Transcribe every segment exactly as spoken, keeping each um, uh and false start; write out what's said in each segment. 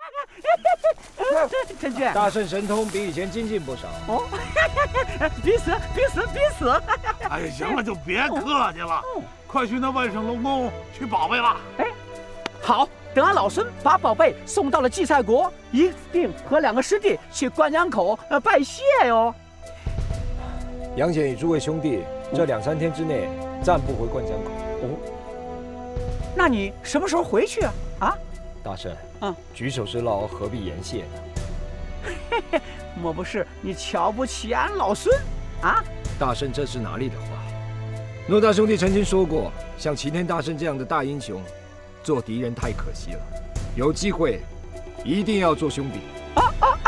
陈俊， 大圣神通比以前精进不少。 哦，比死比死比死！ 哎，行了，就别客气了，快去那万圣龙宫取宝贝吧。 哎，好，等俺老孙把宝贝送到了祭赛国，一定和两个师弟去灌江口呃拜谢哟。 杨戬与诸位兄弟这两三天之内暂不回灌江口。 哦，那你什么时候回去啊？啊？ 大圣， 嗯， 举手之劳何必言谢呢？ 嘿嘿，莫不是你瞧不起俺老孙啊？ 大圣这是哪里的话？诺大兄弟曾经说过，像齐天大圣这样的大英雄，做敌人太可惜了。有机会，一定要做兄弟。啊啊！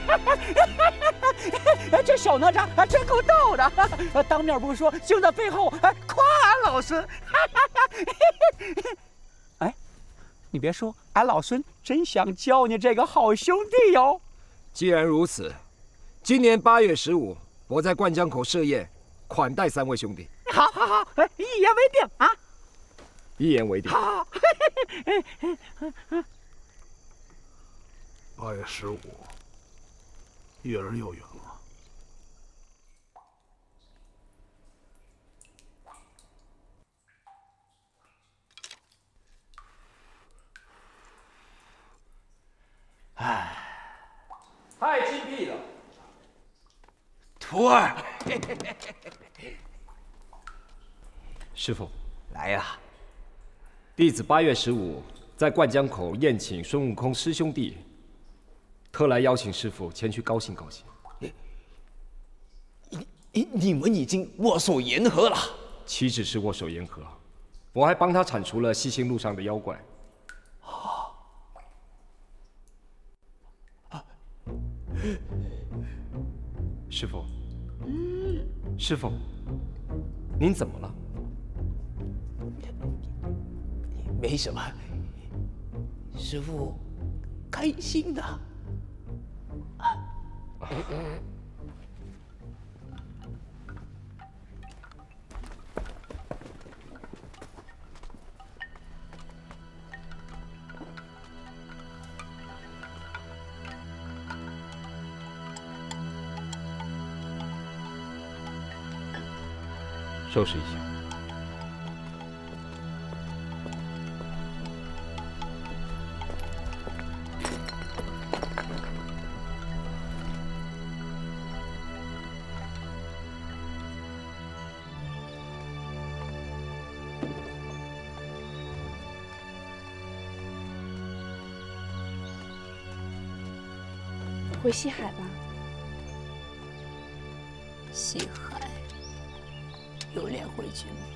这小哪吒还真够逗的，当面不说，就在背后哎夸俺老孙。哎，你别说，俺老孙真想交你这个好兄弟哟。 既然如此，今年八月十五，我在灌江口设宴，款待三位兄弟。 好，好，好，一言为定啊！ 一言为定。 好。 八月十五，月儿又圆了。 唉，太精辟了， 徒儿。 师傅， 来呀！ 弟子八月十五在灌江口宴请孙悟空师兄弟，特来邀请师傅前去高兴高兴。 你你们已经握手言和了？ 岂止是握手言和，我还帮他铲除了西行路上的妖怪。师傅，师傅，您怎么了？ 没什么，师父开心的。 收拾一下。 回西海吧。 西海，有脸回去吗？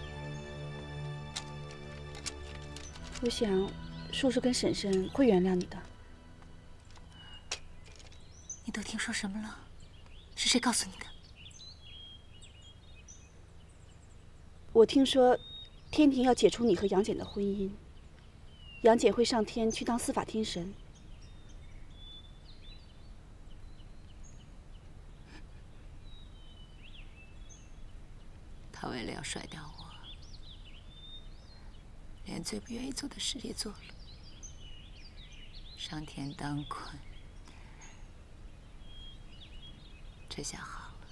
我想，叔叔跟婶婶会原谅你的。 你都听说什么了？是谁告诉你的？ 我听说，天庭要解除你和杨戬的婚姻，杨戬会上天去当司法天神。 他为了要甩掉我，连最不愿意做的事也做了，上天当官。这下好了，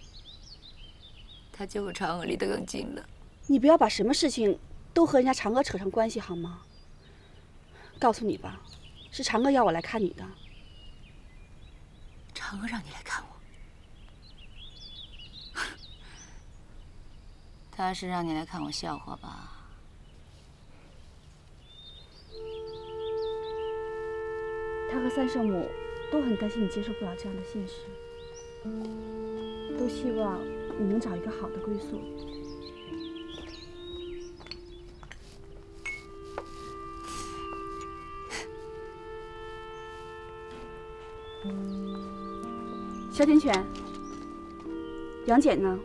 他救我嫦娥离得更近了。 你不要把什么事情都和人家嫦娥扯上关系好吗？告诉你吧，是嫦娥要我来看你的。 嫦娥让你来看我？他是让你来看我笑话吧？ 他和三圣母都很担心你接受不了这样的现实，都希望你能找一个好的归宿。小天犬，杨戬呢？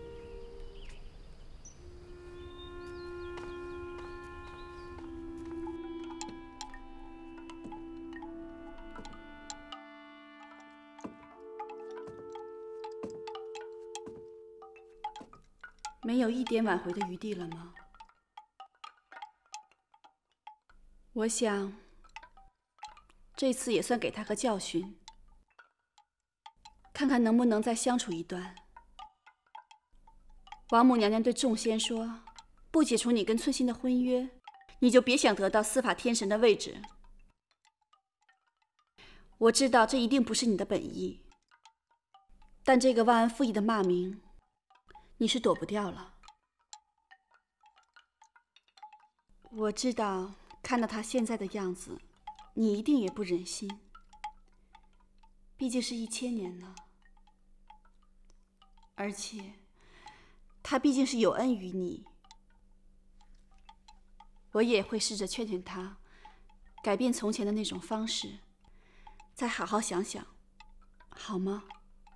没有一点挽回的余地了吗？我想， 这次也算给他个教训，看看能不能再相处一段。王母娘娘对众仙说，不解除你跟翠心的婚约，你就别想得到司法天神的位置。我知道这一定不是你的本意，但这个忘恩负义的骂名，你是躲不掉了。我知道，看到他现在的样子，你一定也不忍心。毕竟是一千年了，而且他毕竟是有恩于你。我也会试着劝劝他，改变从前的那种方式，再好好想想，好吗？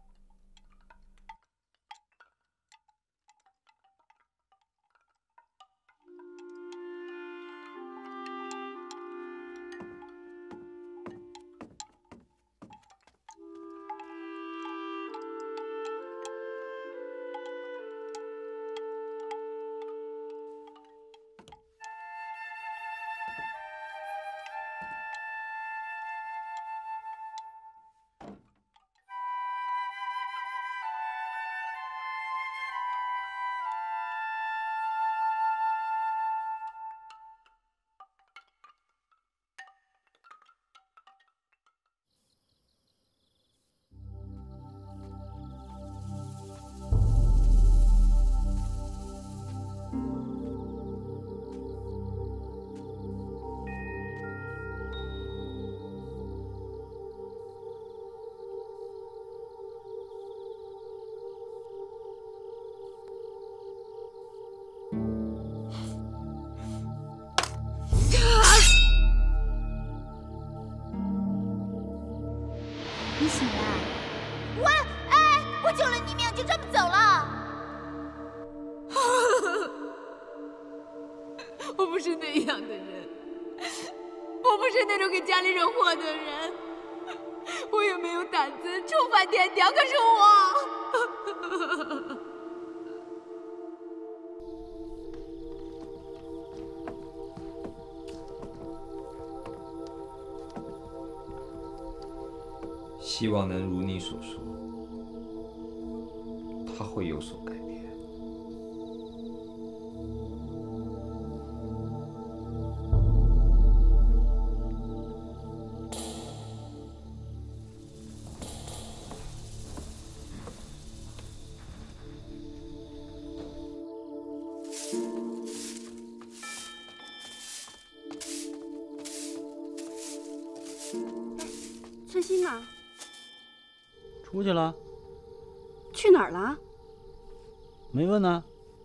你醒了？我哎，我救了你命，就这么走了？ 我不是那样的人，我不是那种给家里惹祸的人，我也没有胆子触犯天条。可是我， 希望能如你所说，他会有所改变。 春心啊， 出去了？ 去哪儿了？ 没问呢。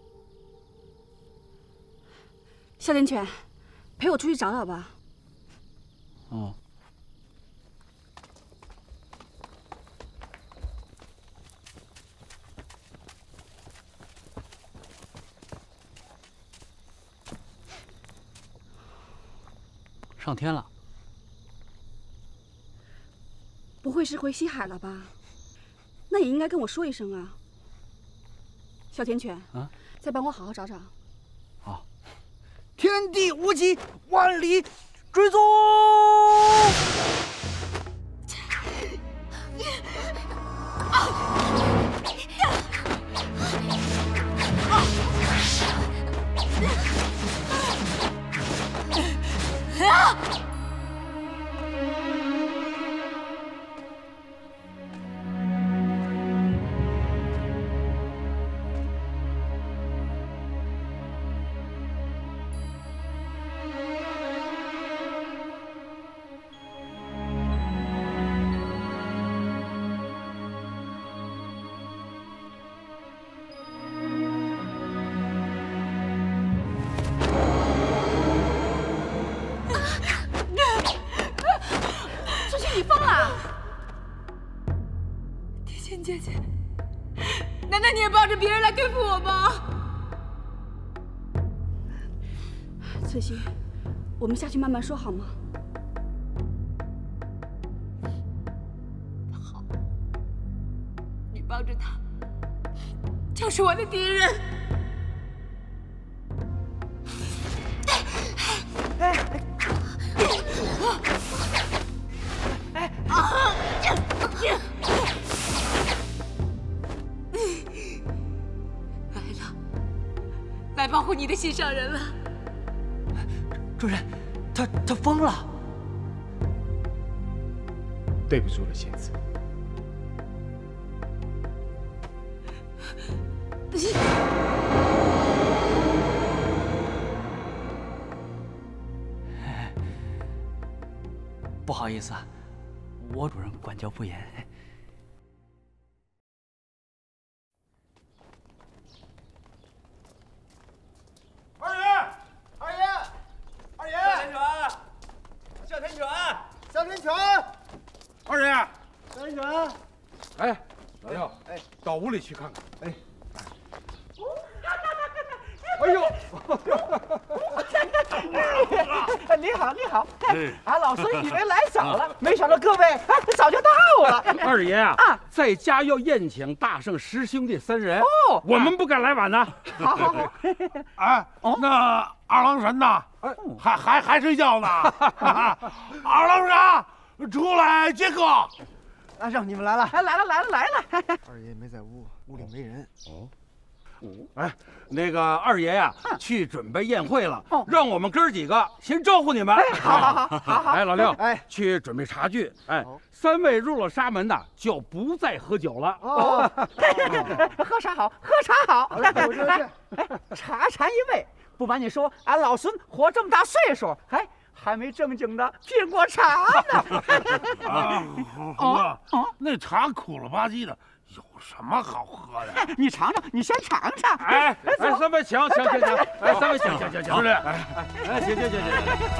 哮天犬，陪我出去找找吧。 哦。上天了。 不会是回西海了吧？那也应该跟我说一声啊。哮天犬啊，再帮我好好找找。 好。天地无极，万里追踪。 啊！姐姐，难道你也抱着别人来对付我吗？ 翠心，我们下去慢慢说好吗？ 好，你抱着他，就是我的敌人。 哎哎！ 护你的心上人了。 主人，他他疯了。 对不住了，仙子。 不好意思啊，我主人管教不严。 二爷，二爷，二爷，哮天犬，哮天犬，二爷，哮天犬。 哎，老廖，哎，到屋里去看看。哎，哎呦， 你好，你好。俺老孙以为来早了，没想到各位早就到了。 二爷啊，在家要宴请大圣十兄弟三人，哦，我们不敢来晚呢。 好好好。 哎，那二郎神呢？还还还睡觉呢？二郎神，出来接客。 大圣，你们来了！哎，来了，来了，来了！ 二爷没在屋，屋里没人。哦。 哎，那个二爷呀，去准备宴会了，让我们哥几个先招呼你们。 好好好好好。 哎，老六，哎，去准备茶具。哎，三位入了沙门呐，就不再喝酒了。 哦，喝茶好，喝茶好。来，茶禅一位。不瞒你说，俺老孙活这么大岁数，哎，还没正经的品过茶呢。 啊，猴哥，那茶苦了吧唧的。有什么好喝的？ 你尝尝，你先尝尝。 哎哎，三位请，请请请！哎，三位请，请请请！ 是的， 哎哎，请请请请！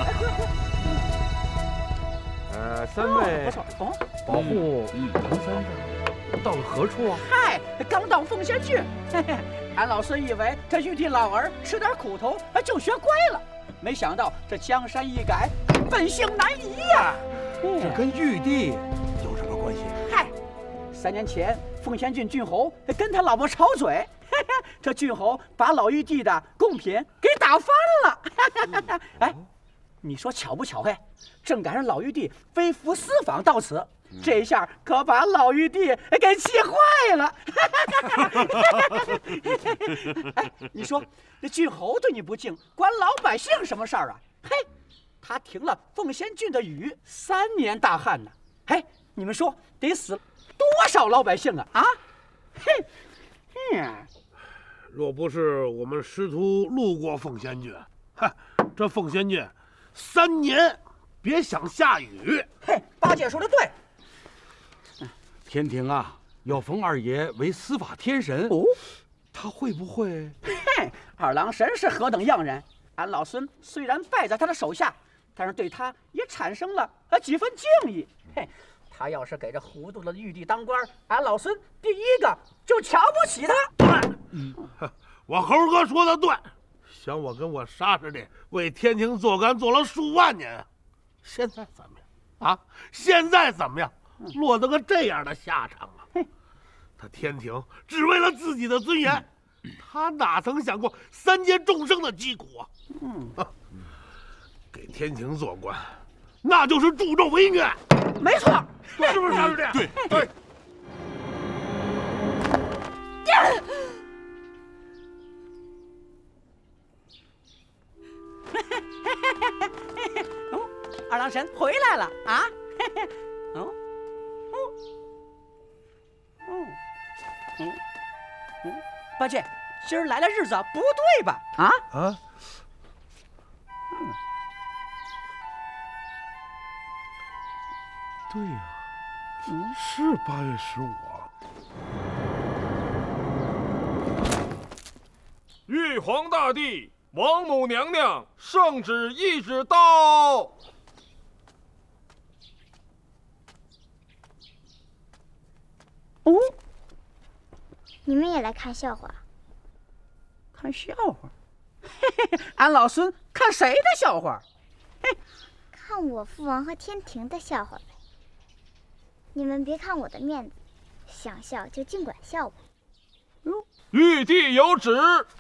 呃，三位， 哦， 保护唐三藏到了何处啊？ 嗨，刚到凤仙郡。嘿嘿，俺老孙以为这玉帝老儿吃点苦头就学乖了，没想到这江山易改，本性难移呀。 这跟玉帝有什么关系？ 嗨，三年前。凤仙郡郡侯跟他老婆吵嘴，这郡侯把老玉帝的贡品给打翻了。哎，你说巧不巧？嘿，正赶上老玉帝微服私访到此，这一下可把老玉帝给气坏了。哎，你说这郡侯对你不敬，关老百姓什么事儿啊？嘿，他停了凤仙郡的雨三年大旱呢。哎，你们说得死多少老百姓啊！啊，嘿，嗯， 若不是我们师徒路过凤仙郡，哼，这凤仙郡三年别想下雨。 嘿，八戒说的对。 天庭啊，要封二爷为司法天神哦，他会不会？ 嘿，二郎神是何等样人？俺老孙虽然败在他的手下，但是对他也产生了呃几分敬意。嘿。他要是给这糊涂的玉帝当官，俺老孙第一个就瞧不起他。 对，嗯，我猴哥说的对，想我跟我沙师弟为天庭做官做了数万年，现在怎么样啊？现在怎么样？落得个这样的下场啊！他天庭只为了自己的尊严，他哪曾想过三界众生的疾苦啊？嗯，给天庭做官，那就是助纣为虐。 没错， 是不是沙师弟？ 对对。 哦，二郎神回来了啊！哦，哦，哦，嗯，嗯，八戒，今儿来的日子不对吧？啊啊！ 对呀、啊，嗯，是八月十五啊。 玉皇大帝、王母娘娘圣旨懿旨到。 哦， 你们也来看笑话？ 看笑话？嘿嘿，俺老孙看谁的笑话？嘿， 看我父王和天庭的笑话呗。你们别看我的面子，想笑就尽管笑吧。 玉帝有旨，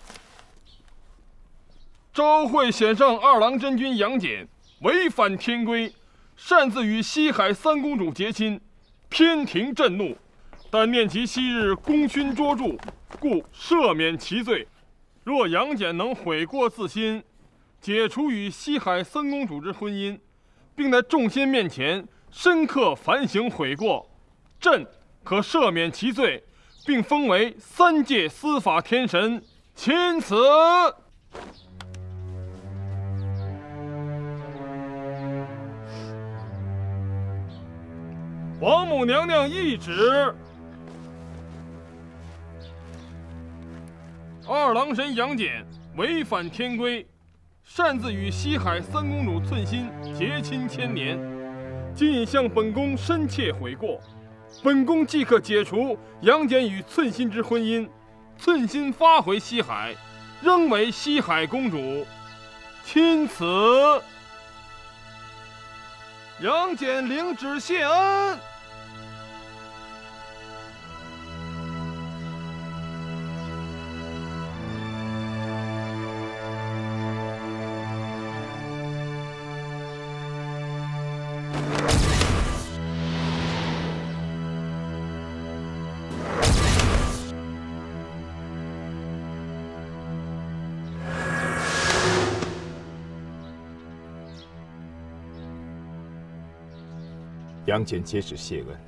昭惠显上二郎真君杨戬违反天规，擅自与西海三公主结亲，偏庭震怒，但念及昔日功勋卓著，故赦免其罪。 若杨戬能悔过自新，解除与西海三公主之婚姻，并在众仙面前深刻反省悔过，朕可赦免其罪，并封为三界司法天神。钦此。王母娘娘懿旨：二郎神杨戬违反天规，擅自与西海三公主寸心结亲千年，今已向本宫深切悔过。本宫即刻解除杨戬与寸心之婚姻，寸心发回西海，仍为西海公主。钦此。杨戬领旨谢恩。 杨戬接旨谢恩。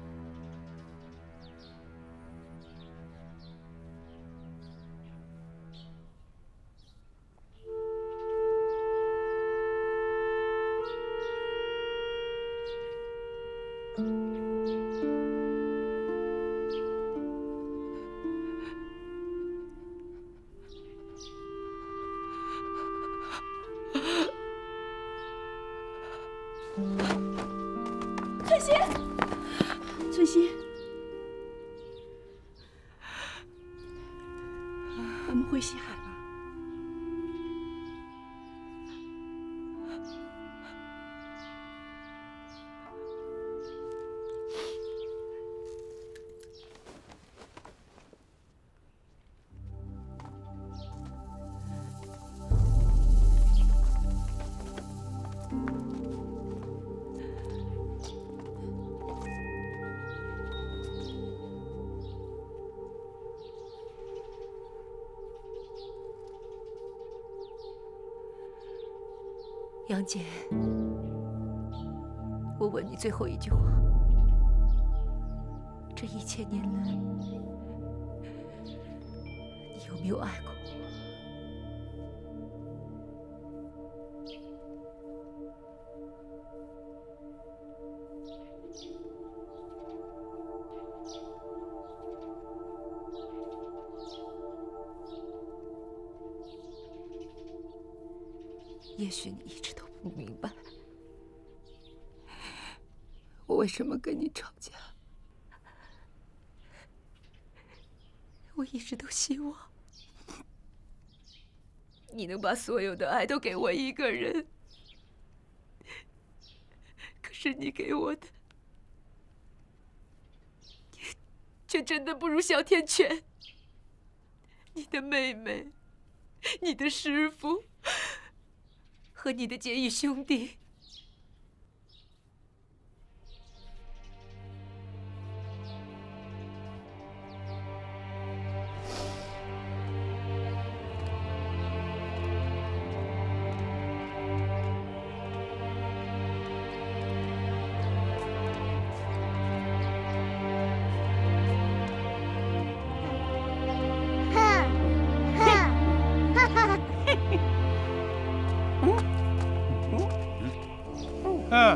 寸心，寸心，我们回西海吧。 杨戬，我问你最后一句话：这一千年来，你有没有爱过我？也许你一直都不明白，我为什么跟你吵架。我一直都希望你能把所有的爱都给我一个人，可是你给我的，却真的不如哮天犬。你的妹妹，你的师父。和你的结义兄弟， 嗯，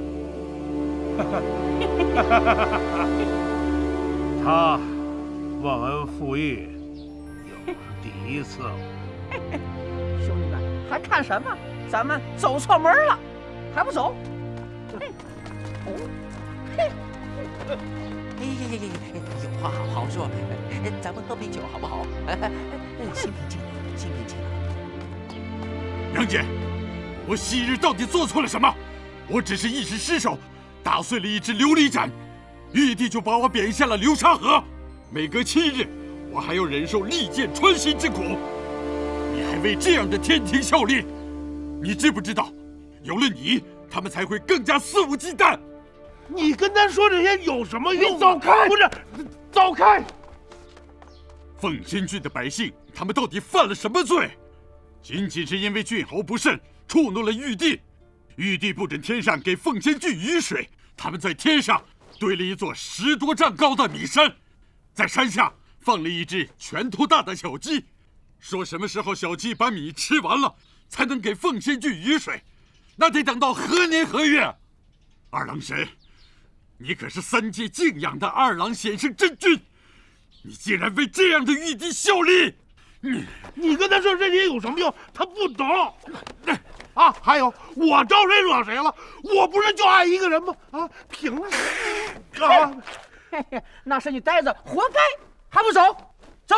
他忘恩负义，又是第一次了。 兄弟们，还看什么？咱们走错门了，还不走？嘿，哦，嘿， 哎呀呀呀！有话好好说，咱们喝杯酒好不好？心平气和，心平气和。 杨戬，我昔日到底做错了什么？我只是一时失手，打碎了一只琉璃盏，玉帝就把我贬下了流沙河。每隔七日，我还要忍受利剑穿心之苦。你还为这样的天庭效力？你知不知道，有了你，他们才会更加肆无忌惮。 你跟他说这些有什么用？ 你走开！ 不是，走开！ 凤仙郡的百姓他们到底犯了什么罪？仅仅是因为郡侯不慎触怒了玉帝，玉帝不准天上给凤仙郡雨水，他们在天上堆了一座十多丈高的米山，在山下放了一只拳头大的小鸡，说什么时候小鸡把米吃完了，才能给凤仙郡雨水，那得等到何年何月？二郎神，你可是三界敬仰的二郎显圣真君，你竟然为这样的玉帝效力！ 你你跟他说这些有什么用？他不懂。啊，还有我招谁惹谁了？我不是就爱一个人吗？啊，凭了。啊， 嘿嘿，那是你呆子，活该，还不走？走。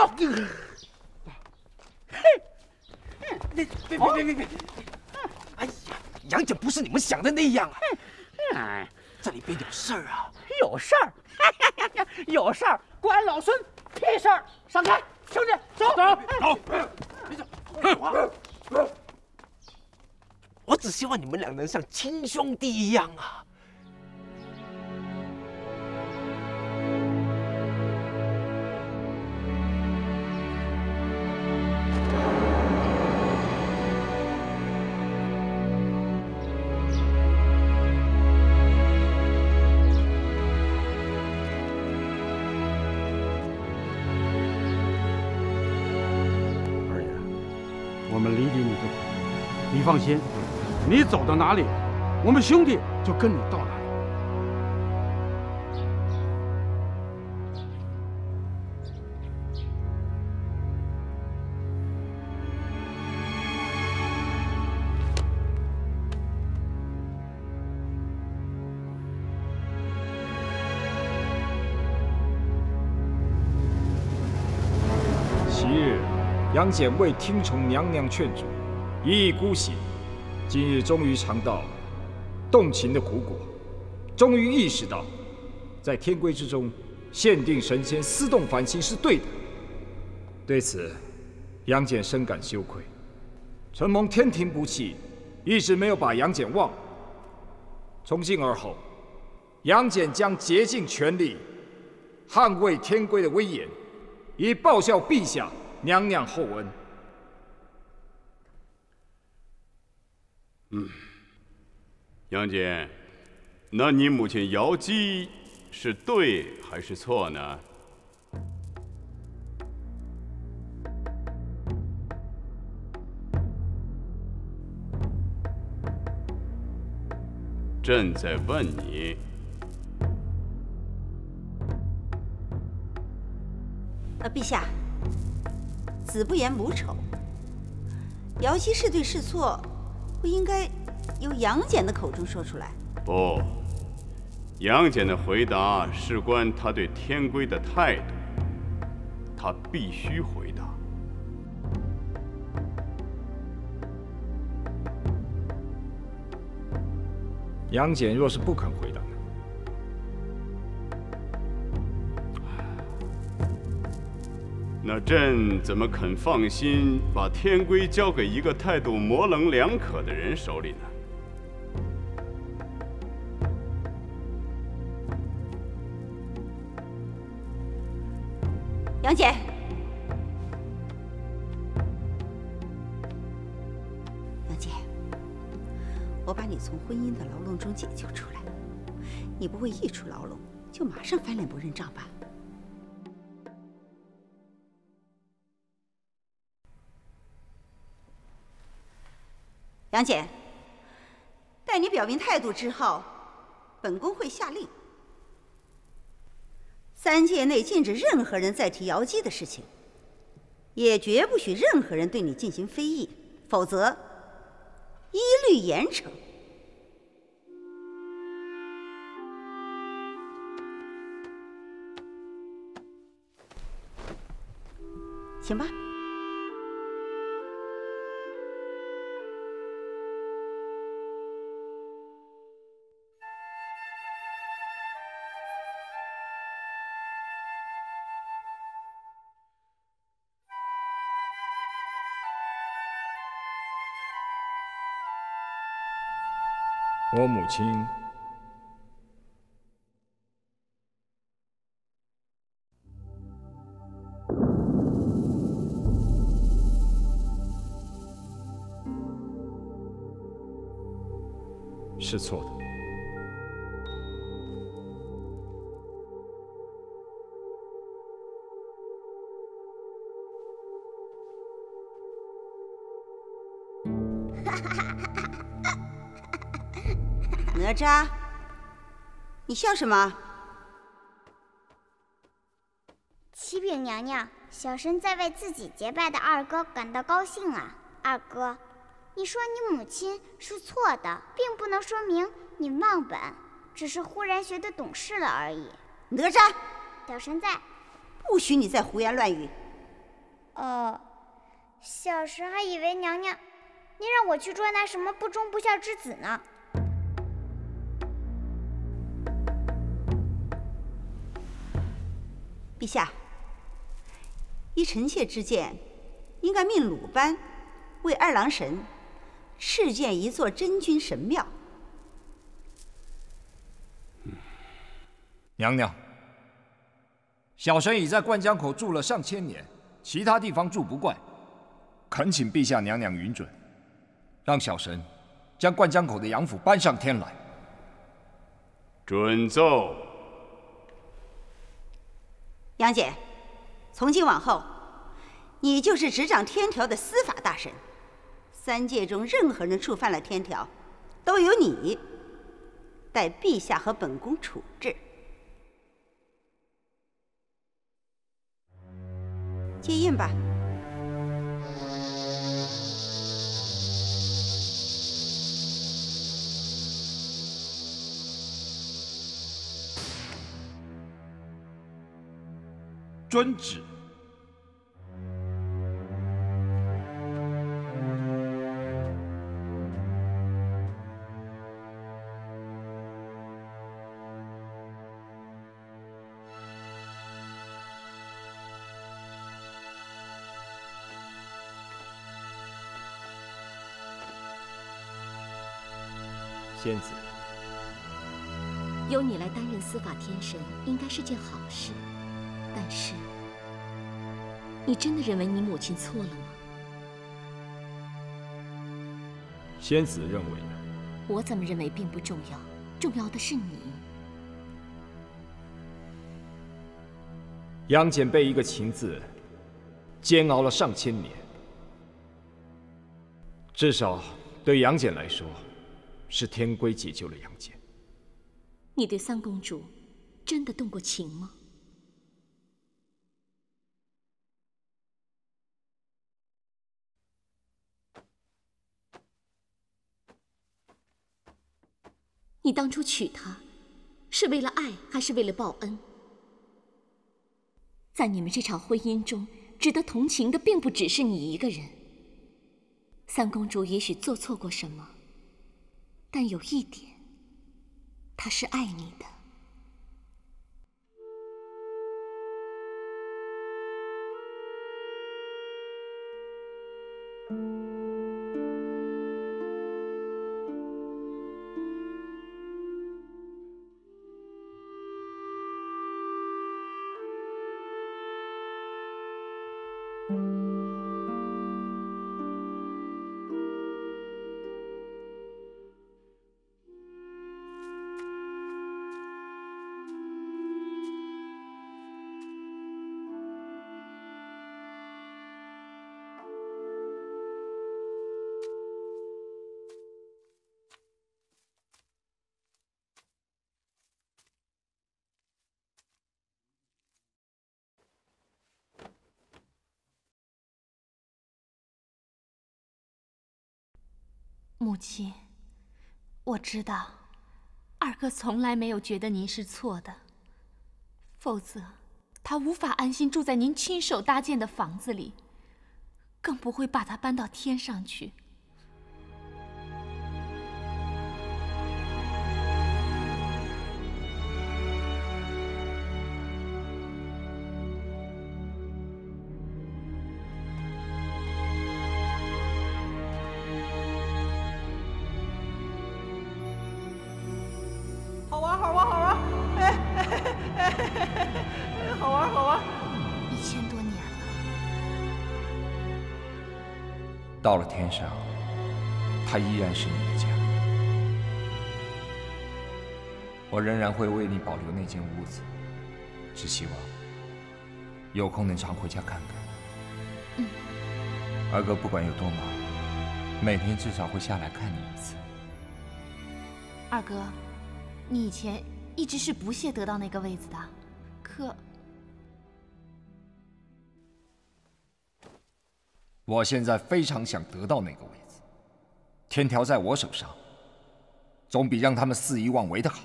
嘿， 别别别别别别！哎呀，杨戬不是你们想的那样啊！ 哎， 这里边有事儿啊！ 有事儿？有事儿？关老孙屁事儿！闪开，兄弟，走走走！ 别走！我只希望你们俩能像亲兄弟一样啊！ 二爷，我们理解你的苦，你放心。你走到哪里，我们兄弟就跟你到哪里。 昔日杨戬为听从娘娘劝阻，一意孤行。今日终于尝到动情的苦果，终于意识到，在天规之中限定神仙私动凡心是对的。对此，杨戬深感羞愧。承蒙天庭不弃，一直没有把杨戬忘了。从今而后，杨戬将竭尽全力捍卫天规的威严，以报效陛下娘娘厚恩。 嗯，杨戬，那你母亲瑶姬是对还是错呢？朕在问你。 呃，陛下，子不言母丑，瑶姬是对是错，不应该由杨戬的口中说出来。 不，杨戬的回答事关他对天规的态度，他必须回答。 杨戬若是不肯回答呢？ 那朕怎么肯放心把天规交给一个态度模棱两可的人手里呢？ 杨戬，杨戬，我把你从婚姻的牢笼中解救出来，你不会一出牢笼就马上翻脸不认账吧？杨戬，待你表明态度之后，本宫会下令，三界内禁止任何人再提瑶姬的事情，也绝不许任何人对你进行非议，否则一律严惩。行吧。 我母亲是错的。 哪吒，你笑什么？ 启禀娘娘，小神在为自己结拜的二哥感到高兴啊。二哥，你说你母亲是错的，并不能说明你忘本，只是忽然学得懂事了而已。 哪吒， 小神在。 不许你再胡言乱语。 哦，小神还以为娘娘你让我去捉拿什么不忠不孝之子呢。 陛下，依臣妾之见，应该命鲁班为二郎神敕建一座真君神庙。 娘娘，小神已在灌江口住了上千年，其他地方住不惯，恳请陛下娘娘允准，让小神将灌江口的杨府搬上天来。 准奏。 杨戬，从今往后，你就是执掌天条的司法大神。三界中任何人触犯了天条，都由你待陛下和本宫处置。接印吧。 遵旨。 仙子，由你来担任司法天神，应该是件好事。但是，你真的认为你母亲错了吗？ 仙子认为呢？ 我怎么认为并不重要，重要的是你。 杨戬被一个情字煎熬了上千年，至少对杨戬来说，是天龟解救了杨戬。 你对三公主真的动过情吗？你当初娶她，是为了爱，还是为了报恩？在你们这场婚姻中，值得同情的并不只是你一个人。三公主也许做错过什么，但有一点，她是爱你的。 母亲，我知道，二哥从来没有觉得您是错的，否则他无法安心住在您亲手搭建的房子里，更不会把它搬到天上去。 好玩，好玩，好玩！哎哎哎哎，好玩，好玩！ 一千多年了， 到了天上，它依然是你的家。 我仍然会为你保留那间屋子，只希望有空能常回家看看。 嗯。 二哥不管有多忙，每天至少会下来看你一次。 二哥，你以前一直是不屑得到那个位子的，可…… 我现在非常想得到那个位子，天条在我手上，总比让他们肆意妄为的好。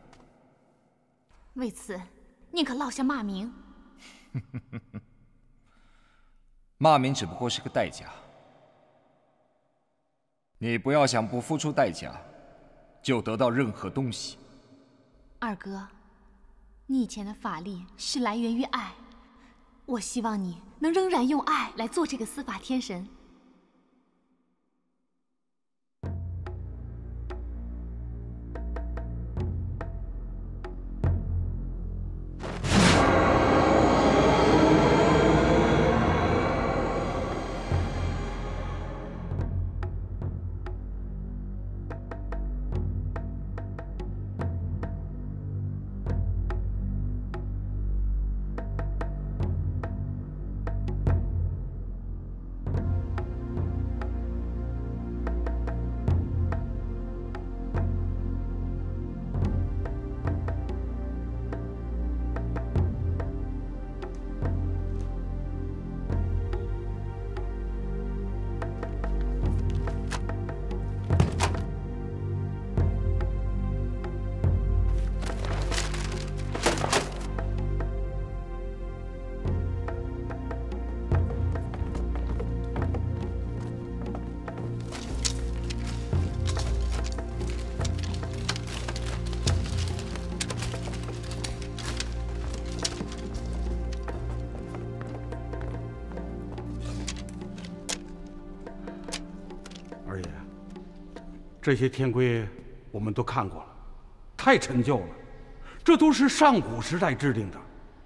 为此，宁可落下骂名。 骂名只不过是个代价，你不要想不付出代价就得到任何东西。 二哥，你以前的法力是来源于爱，我希望你能仍然用爱来做这个司法天神。 这些天规我们都看过了，太陈旧了，这都是上古时代制定的。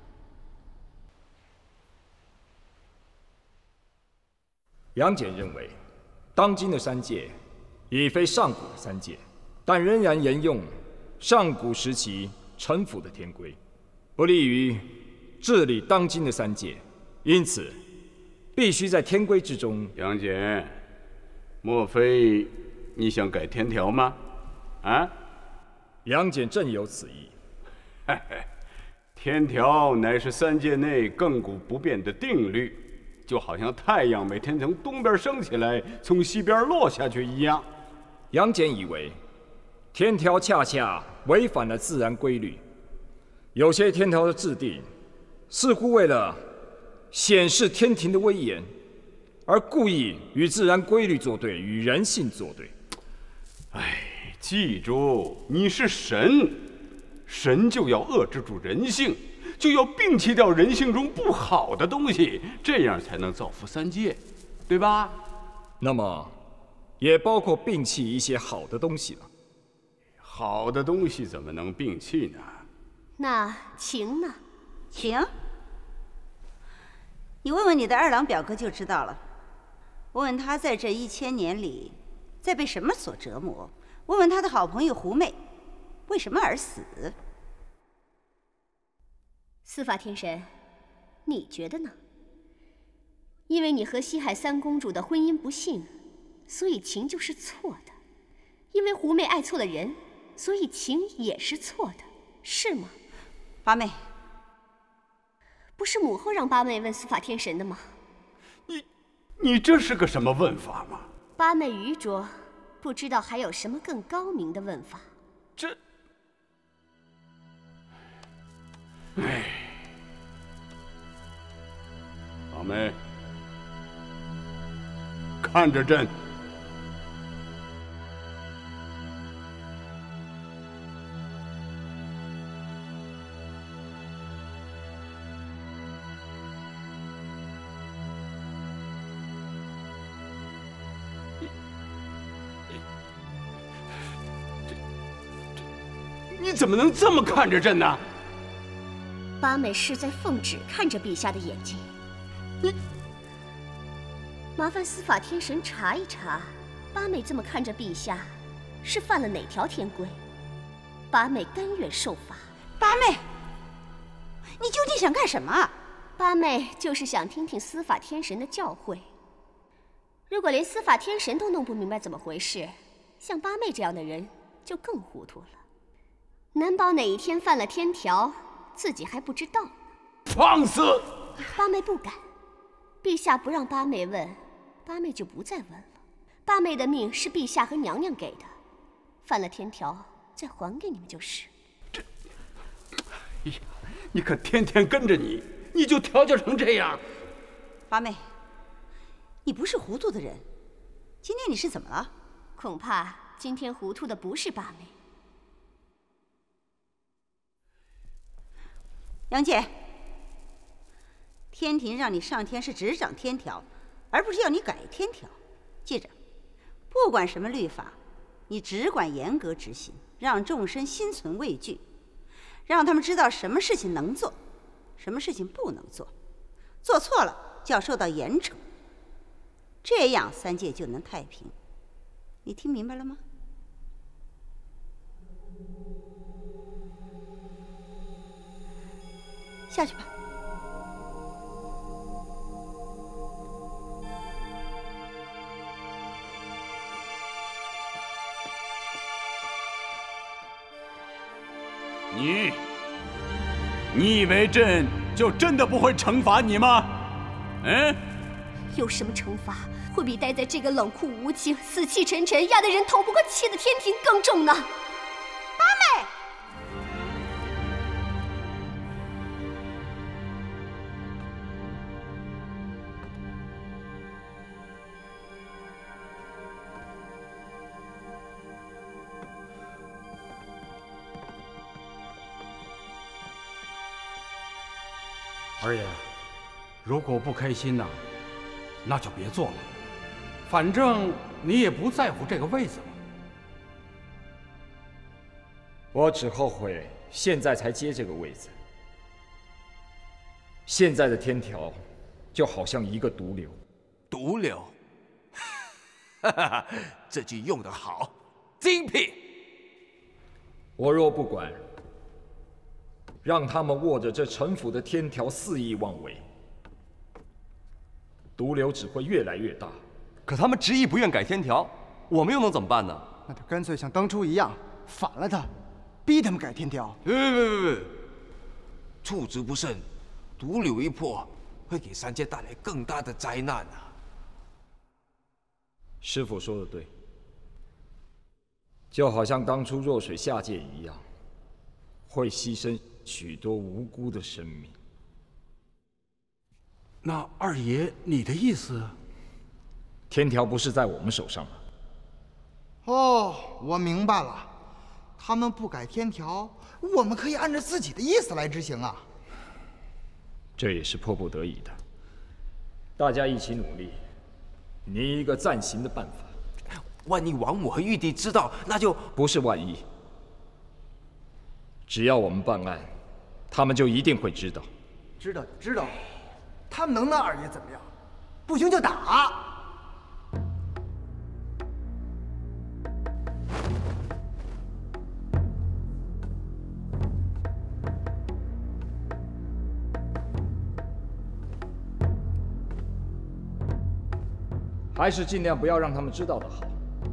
杨戬认为，当今的三界已非上古的三界，但仍然沿用上古时期陈腐的天规，不利于治理当今的三界，因此必须在天规之中。 杨戬，莫非你想改天条吗？啊？ 杨戬正有此意。 嘿嘿，天条乃是三界内亘古不变的定律，就好像太阳每天从东边升起来，从西边落下去一样。 杨戬以为，天条恰恰违反了自然规律。有些天条的制定，似乎为了显示天庭的威严，而故意与自然规律作对，与人性作对。 哎，记住，你是神，神就要遏制住人性，就要摒弃掉人性中不好的东西，这样才能造福三界，对吧？ 那么，也包括摒弃一些好的东西了。 好的东西怎么能摒弃呢？ 那情呢？ 情？你问问你的二郎表哥就知道了。问问他在这一千年里，在被什么所折磨？问问他的好朋友狐媚，为什么而死？ 司法天神，你觉得呢？因为你和西海三公主的婚姻不幸，所以情就是错的；因为狐媚爱错了人，所以情也是错的，是吗？ 八妹， 不是母后让八妹问司法天神的吗？ 你，你这是个什么问法吗？ 八妹愚拙，不知道还有什么更高明的问法。 这，哎，八妹，看着朕。你怎么能这么看着朕呢？ 八妹是在奉旨看着陛下的眼睛。 你， 麻烦司法天神查一查，八妹这么看着陛下，是犯了哪条天规？ 八妹甘愿受罚。 八妹，你究竟想干什么？ 八妹就是想听听司法天神的教诲。如果连司法天神都弄不明白怎么回事，像八妹这样的人就更糊涂了。难保哪一天犯了天条，自己还不知道呢。 放肆！ 八妹不敢，陛下不让八妹问，八妹就不再问了。八妹的命是陛下和娘娘给的，犯了天条再还给你们就是。 这，哎呀，你可天天跟着你，你就调教成这样。 八妹，你不是糊涂的人，今天你是怎么了？ 恐怕今天糊涂的不是八妹。 杨戬，天庭让你上天是执掌天条，而不是要你改天条。记着，不管什么律法，你只管严格执行，让众生心存畏惧，让他们知道什么事情能做，什么事情不能做，做错了就要受到严惩。这样三界就能太平。你听明白了吗？下去吧。 你，你以为朕就真的不会惩罚你吗？嗯？ 有什么惩罚会比待在这个冷酷无情、死气沉沉、压得人透不过气的天庭更重呢？八妹。 二爷，如果不开心呐，那就别做了。反正你也不在乎这个位子了。 我只后悔现在才接这个位子。现在的天条就好像一个毒瘤。 毒瘤，哈哈，这句用得好，精辟。 我若不管，让他们握着这城府的天条肆意妄为，毒瘤只会越来越大。 可他们执意不愿改天条，我们又能怎么办呢？ 那就干脆像当初一样反了他，逼他们改天条。 别别别别别！处之不慎，毒瘤一破，会给三界带来更大的灾难啊！ 师父说的对，就好像当初弱水下界一样，会牺牲许多无辜的生命。 那二爷，你的意思？ 天条不是在我们手上吗？ 哦，我明白了，他们不改天条，我们可以按照自己的意思来执行啊。 这也是迫不得已的，大家一起努力，拟一个暂行的办法。 万一王母和玉帝知道，那就不是万一。只要我们办案，他们就一定会知道。 知道就知道，他们能拿二爷怎么样？不行就打。 还是尽量不要让他们知道的好。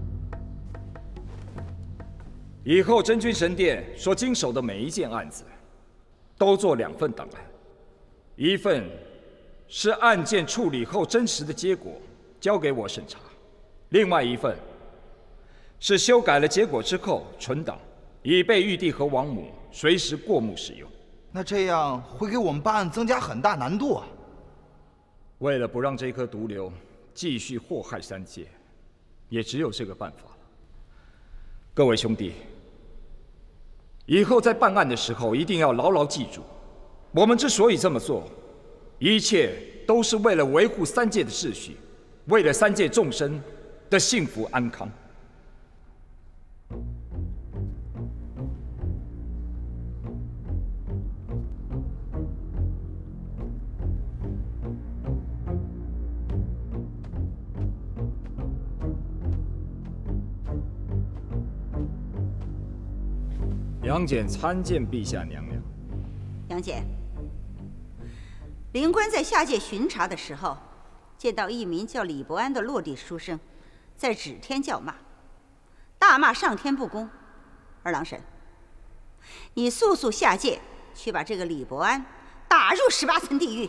以后真君神殿所经手的每一件案子，都做两份档案，一份是案件处理后真实的结果，交给我审查；另外一份是修改了结果之后存档，以备玉帝和王母随时过目使用。 那这样会给我们办案增加很大难度啊！ 为了不让这颗毒瘤继续祸害三界，也只有这个办法了。各位兄弟，以后在办案的时候一定要牢牢记住，我们之所以这么做，一切都是为了维护三界的秩序，为了三界众生的幸福安康。 杨戬参见陛下娘娘。 杨戬，灵官在下界巡查的时候，见到一名叫李伯安的落地书生，在指天叫骂，大骂上天不公。二郎神，你速速下界去把这个李伯安打入十八层地狱。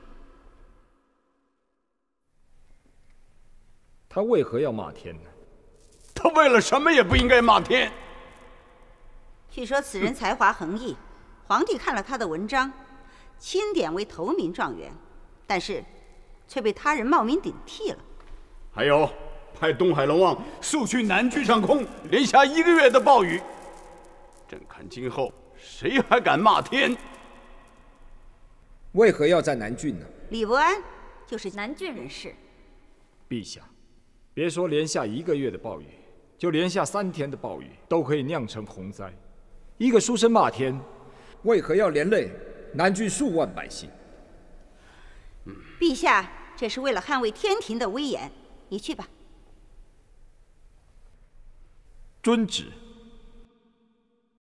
他为何要骂天呢？ 他为了什么也不应该骂天。 据说此人才华横溢，皇帝看了他的文章，钦点为头名状元，但是却被他人冒名顶替了。 还有，派东海龙王速去南郡上空，连下一个月的暴雨。朕看今后谁还敢骂天？ 为何要在南郡呢？ 李伯安就是南郡人士。 陛下，别说连下一个月的暴雨，就连下三天的暴雨都可以酿成洪灾。一个书生骂天，为何要连累南郡数万百姓？ 陛下，这是为了捍卫天庭的威严。你去吧。 遵旨。